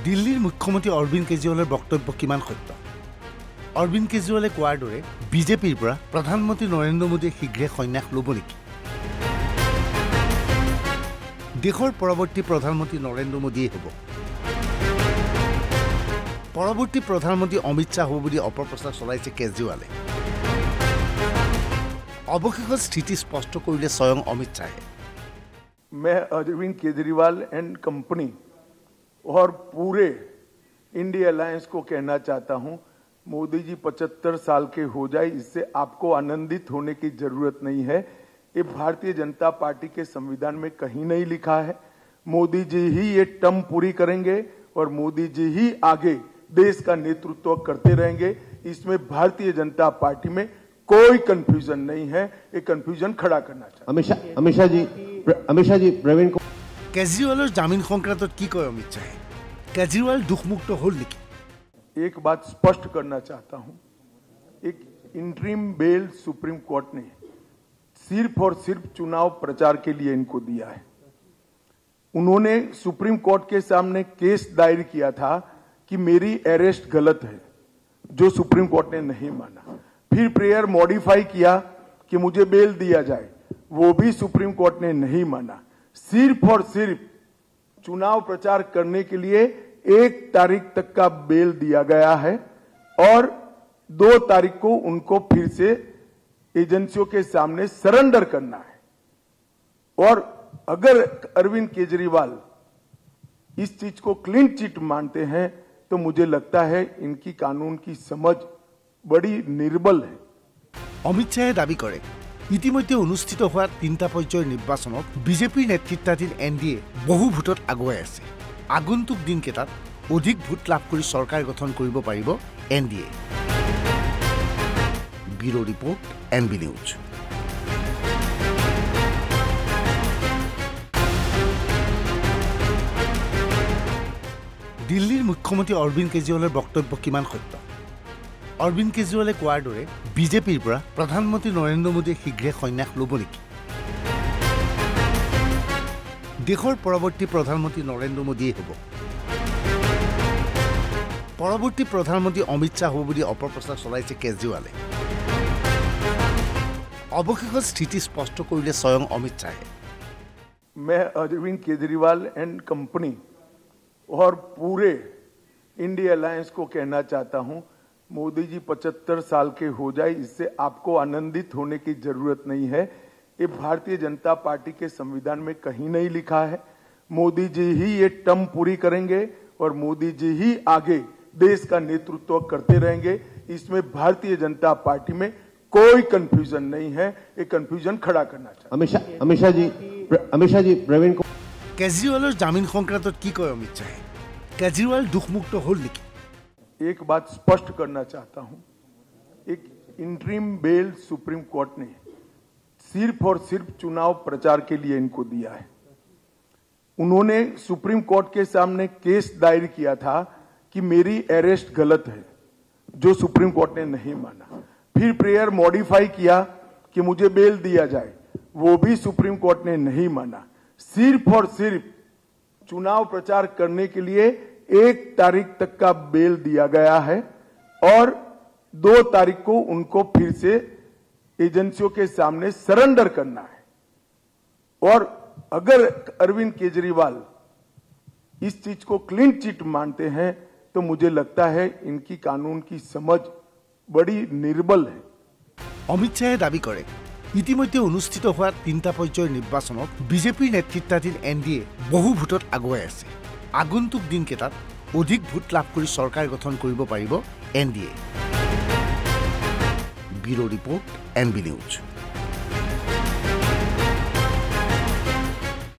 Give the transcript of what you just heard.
দিল্লীৰ মুখ্যমন্ত্ৰী অৰবিন্দ কেজৰিৱালৰ বক্তব্য কিমান সত্য? অৰবিন্দ কেজৰিৱালে কোৱাৰ দৰে বিজেপিৰ পৰা প্ৰধানমন্ত্ৰী নৰেন্দ্ৰ মোদীয়ে শীঘ্ৰে সন্যাস ল'ব নেকি? দেশৰ পৰৱৰ্তী প্ৰধানমন্ত্ৰী নৰেন্দ্ৰ মোদীয়ে হ'ব। পৰৱৰ্তী প্ৰধানমন্ত্ৰী অমিত শ্বাহ হ'ব বুলি অপপ্ৰচাৰ চলাইছে কেজৰিৱালে। অৱশেষত স্থিতি স্পষ্ট কৰিলে স্বয়ং অমিত শ্বাহে। मैं अरविंद केजरीवाल एंड कंपनी और पूरे इंडिया अलायंस को कहना चाहता हूं, मोदी जी 75 साल के हो जाए, इससे आपको आनंदित होने की जरूरत नहीं है। ये भारतीय जनता पार्टी के संविधान में कहीं नहीं लिखा है। मोदी जी ही ये टर्म पूरी करेंगे और मोदी जी ही आगे देश का नेतृत्व करते रहेंगे। इसमें भारतीय जनता पार्टी में कोई कंफ्यूजन नहीं है। ये कंफ्यूजन खड़ा करना चाहिए। अमित जी प्रवीण को केजरीवाলৰ জামিন সংক্ৰান্তত কি কয় অমিত শ্বাহে? केजरीवाल दुखमुक्त होल नेकी? एक बात स्पष्ट करना चाहता हूं, एक इंटरिम बेल सुप्रीम कोर्ट ने सिर्फ और सिर्फ चुनाव प्रचार के लिए इनको दिया है। उन्होंने सुप्रीम कोर्ट के सामने केस दायर किया था कि मेरी अरेस्ट गलत है, जो सुप्रीम कोर्ट ने नहीं माना। फिर प्रेयर मॉडिफाई किया कि मुझे बेल दिया जाए, वो भी सुप्रीम कोर्ट ने नहीं माना। सिर्फ और सिर्फ चुनाव प्रचार करने के लिए 1 तारीख तक का बेल दिया गया है और 2 तारीख को उनको फिर से एजेंसियों के सामने सरेंडर करना है। और अगर अरविंद केजरीवाल इस चीज को क्लीन चिट मानते हैं तो मुझे लगता है इनकी कानून की समझ बड़ी निर्बल है। অমিত শ্বাহে দাবী কৰে ইতিমধ্যে অনুষ্ঠিত হোৱা 3টা পৰ্যায়ৰ নিৰ্বাচনত বিজেপিৰ নেতৃত্বাধীন এনডিএ বহু ভোটত আগুৱাই আছে। আগন্তুক দিনকেইটাত অধিক ভোট লাভ কৰি চৰকাৰ গঠন কৰিব পাৰিব NDA. Bureau report NB news. দিল্লীৰ মুখ্যমন্ত্ৰী অৰবিন্দ কেজৰিৱালৰ বক্তব্য কিমান সত্য? অৰবিন্দ কেজৰিৱালে কোৱাৰ দৰে বিজেপিৰ পৰা প্ৰধানমন্ত্ৰী নৰেন্দ্ৰ মোদীয়ে শীঘ্ৰে সন্যাস ল'ব নেকি? দেশৰ পৰৱৰ্তী প্ৰধানমন্ত্ৰী নৰেন্দ্ৰ মোদীয়ে হ'ব। পৰৱৰ্তী প্ৰধানমন্ত্ৰী অমিত শ্বাহ হ'ব বুলি অপপ্ৰচাৰ চলাইছে কেজৰিৱালে। অৱশেষত স্থিতি স্পষ্ট কৰিলে স্বয়ং অমিত শ্বাহে। मैं अरविंद केजरीवाल एंड कंपनी और पूरे इंडिया अलायंस को कहना चाहता हूं, मोदी जी 75 साल के हो जाए, इससे आपको आनंदित होने की जरूरत नहीं है। ये भारतीय जनता पार्टी के संविधान में कहीं नहीं लिखा है। मोदी जी ही ये टर्म पूरी करेंगे और मोदी जी ही आगे देश का नेतृत्व करते रहेंगे। इसमें भारतीय जनता पार्टी में कोई कंफ्यूजन नहीं है। ये कंफ्यूजन खड़ा करना चाहिए। अमित जी प्रवीण को केजरीवाলৰ জামিন সংক্ৰান্তত কি কয় অমিত শ্বাহে? केजरीवाल दुखमुक्त होल नेकी? एक बात स्पष्ट करना चाहता हूं, एक इंटरिम बेल सुप्रीम कोर्ट ने सिर्फ और सिर्फ चुनाव प्रचार के लिए इनको दिया है। उन्होंने सुप्रीम कोर्ट के सामने केस दायर किया था कि मेरी अरेस्ट गलत है, जो सुप्रीम कोर्ट ने नहीं माना। फिर प्रेयर मॉडिफाई किया कि मुझे बेल दिया जाए, वो भी सुप्रीम कोर्ट ने नहीं माना। सिर्फ और सिर्फ चुनाव प्रचार करने के लिए 1 तारीख तक का बेल दिया गया है और 2 तारीख को उनको फिर से एजेंसियों के सामने सरेंडर करना है। और अगर अरविंद केजरीवाल इस चीज को क्लीन चिट मानते हैं तो मुझे लगता है इनकी कानून की समझ बड़ी निर्बल है। অমিত শ্বাহে দাবী কৰে ইতিমধ্যে অনুষ্ঠিত হোৱা 3টা পৰ্যায়ৰ নিৰ্বাচনত বিজেপিৰ নেতৃত্বাধীন এনডিএ বহু ভোটত আগুৱাই আছে। আগন্তুক দিনকেইটাত অধিক ভোট লাভ কৰি চৰকাৰ গঠন কৰিব পাৰিব NDA. Bureau report NB news.